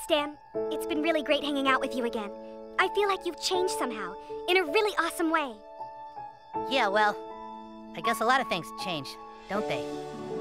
Stan, it's been really great hanging out with you again. I feel like you've changed somehow, in a really awesome way. Yeah, well, I guess a lot of things change, don't they?